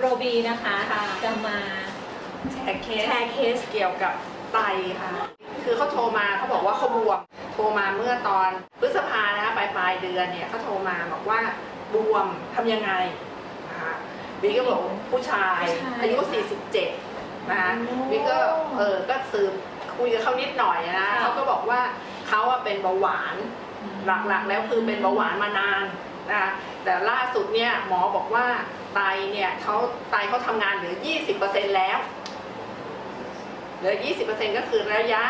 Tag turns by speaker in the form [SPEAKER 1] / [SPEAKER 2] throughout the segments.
[SPEAKER 1] รบีนะคะจะมา
[SPEAKER 2] แชร์เคสเกี่ยวกับไตค่ะคือเขาโทรมาเขาบอกว่าเขาบวมโทรมาเมื่อตอนพฤษภานะคะปลายเดือนเนี่ยเขาโทรมาบอกว่าบวมทำยังไงนะคะบีก็บอกผู้ชายอายุ47นะคะบีก็ก็สืบคุยกับเขานิดหน่อยนะเขาก็บอกว่าเขาเป็นเบาหวานหลักๆแล้วคือเป็นเบาหวานมานานนะคะแต่ล่าสุดเนี่ยหมอบอกว่าไตเนี่ยไตเขาทำงานเหลือ 20% แล้วเหลือ 20% ก็คือระยะ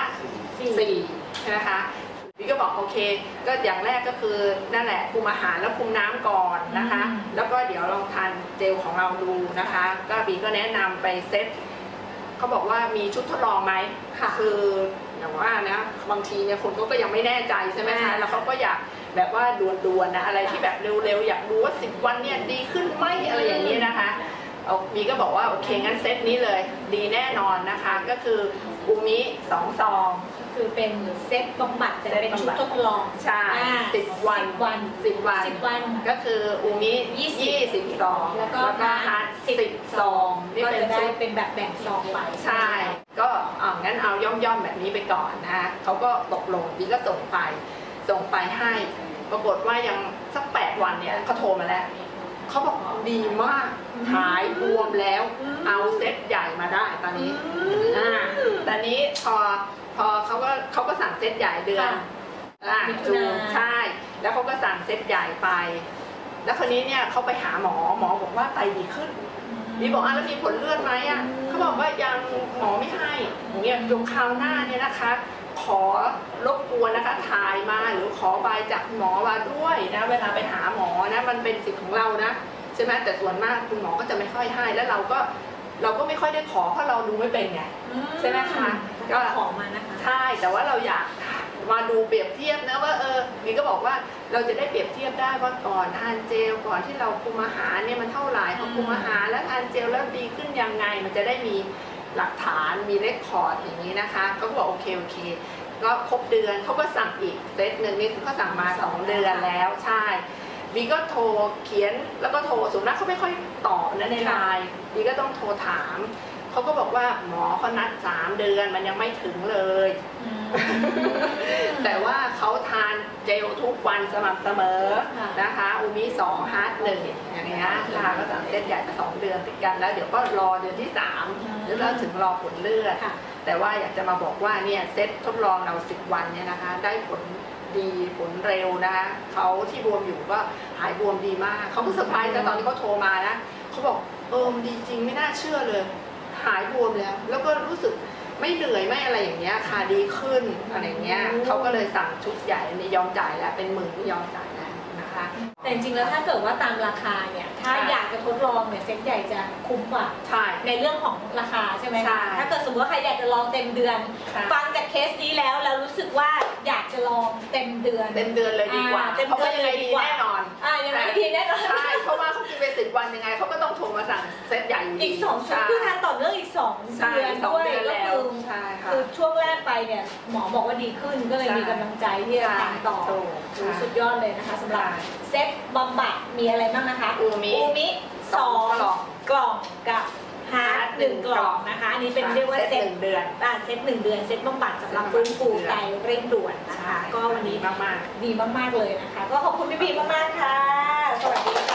[SPEAKER 2] 4นะคะพี่ก็บอกโอเคก็อย่างแรกก็คือนั่นแหละคุมอาหารแล้วคุมน้ำก่อนนะคะแล้วก็เดี๋ยวลองทานเจลของเราดูนะคะก็บีก็แนะนำไปเซตเขาบอกว่ามีชุดทดลองไหมค่ะคืออย่างว่านะบางทีเนี่ยคนก็ยังไม่แน่ใจใช่ไหมคะแล้วเขาก็อยากแบบว่าด่วนๆนะอะไรที่แบบเร็วๆอยากรู้ว่า10 วันเนี่ยดีขึ้นไหมอะไรอย่างนี้นะคะบีก็บอกว่าโอเคงั้นเซตนี้เลยดีแน่นอนนะคะก็คืออูมิ2 ซอง
[SPEAKER 1] คือเป็นเซตบำบัดแต่เป็นชุดทดลอง
[SPEAKER 2] ใช่10 วันก็คืออูมิ20 ซอง
[SPEAKER 1] แล้วก็ฮาร์ด10 ซองก็จะได้เป็นแบบแบ่งซองไป
[SPEAKER 2] ใช่ก็งั้นเอาย่อมๆแบบนี้ไปก่อนนะเขาก็ตกลงบีก็ส่งไปให้ปรากฏว่ายังสัก8 วันเนี่ยเขาโทรมาแล้วเขาบอกดีมากหายบวมแล้วเอาเซตใหญ่มาได้ตอนนี้ตอนนี้พอเขาก็สั่งเซตใหญ่เดือนจูนใช่แล้วเขาก็สั่งเซตใหญ่ไปแล้วคนนี้เนี่ยเขาไปหาหมอบอกว่าไตดีขึ้นบีบอกแล้วมีผลเลือดไหมเขาบอกว่ายังหมอไม่ให้เนี่ยยกคราวหน้าเนี่ยนะคะขอรบกวนนะคะถ่ายมาหรือขอใบจากหมอมาด้วยนะเวลาไปหาหมอนะมันเป็นสิทธิ์ของเรานะใช่ไหมแต่ส่วนมากคุณหมอก็จะไม่ค่อยให้แล้วเราก็ไม่ค่อยได้ขอเพราะเราดูไม่เป็นไงใช่ไหมคะ
[SPEAKER 1] ก็ขอมานะคะ
[SPEAKER 2] ใช่แต่ว่าเราอยากมาดูเปรียบเทียบนะว่ามีก็บอกว่าเราจะได้เปรียบเทียบได้ว่าก่อนทานเจลก่อนที่เราคุมอาหารเนี่ยมันเท่าไหร่พอคุมอาหารแล้วทานเจลแล้วดีขึ้นยังไงมันจะได้มีหลักฐานมีเรคคอร์ดอย่างนี้นะคะเขาก็บอกโอเคก็ครบเดือนเขาก็สั่งอีกเซตหนึ่งนี่เขาสั่งมา2 เดือนแล้วใช่บีก็โทรเขียนแล้วก็โทรส่วนมากเขาไม่ค่อยตอบนะในไลน์บีก็ต้องโทรถามเขาก็บอกว่าหมอเขานัด3 เดือนมันยังไม่ถึงเลยแต่ว่าเขาทานเจลทุกวันสม่ำเสมอนะคะอูมิ2ฮาร์ด1อย่างเงี้ยนะคะก็สั่งเซตใหญ่มา2 เดือนติดกันแล้วเดี๋ยวก็รอเดือนที่3แล้วถึงรอผลเลือดแต่ว่าอยากจะมาบอกว่าเนี่ยเซตทดลองเรา10 วันเนี่ยนะคะได้ผลดีผลเร็วนะคะเขาที่บวมอยู่ก็หายบวมดีมากเขาก็เซอร์ไพรส์ตอนที่เขาโทรมานะเขาบอกดีจริงไม่น่าเชื่อเลยหายบวมแล้วก็รู้สึกไม่เหนื่อยไม่อะไรอย่างเงี้ยค่ะดีขึ้นอะไรเงี้ยเขาก็เลยสั่งชุดใหญ่นี่ยอมจ่ายแล้วเป็น10,000ที่ยอมจ่ายแล้วนะคะ
[SPEAKER 1] แต่จริงๆแล้วถ้าเกิดว่าตามราคาเนี่ยถ้าอยากจะทดลองเนี่ยเซ็ตใหญ่จะคุ้มกว่าในเรื่องของราคาใช่ไหมคะถ้าเกิดสมมติว่าใครอยากจะลองเต็มเดือนฟังจากเคสนี้แล้วเรารู้สึกว่าอยากจะลองเต็มเดือน
[SPEAKER 2] เลยดีกว่าเพราะว่ายังไงดีแน่นอน
[SPEAKER 1] ยังไงดีแน่นอน
[SPEAKER 2] ใช่เพราะว่าเขากินไป10 วันยังไงเขาก็ต้องโทรมาสั่งเซตใหญ่
[SPEAKER 1] อีก2 ชุดคือทานต่อเนื่องอีก2 เดือนด้วยก็คือช่วงแรกไปเนี่ยหมอบอกว่าดีขึ้นก็เลยมีกำลังใจที่จะทานต่อสุดยอดเลยนะคะสำหรับเซตบำบัดมีอะไรบ้างนะคะอูมิ2 กล่องกับฮาร์ด1 กล่องนะคะอันนี้เป็นเรียกว่าเซต1 เดือนเซต1 เดือนเซตบำบัดสำหรับฟื้นฟูไตเร่งด่วนนะคะก็วันนี้ดีมากๆเลยนะคะก็ขอบคุณพี่บีมากๆค่ะสวัสดีค่ะ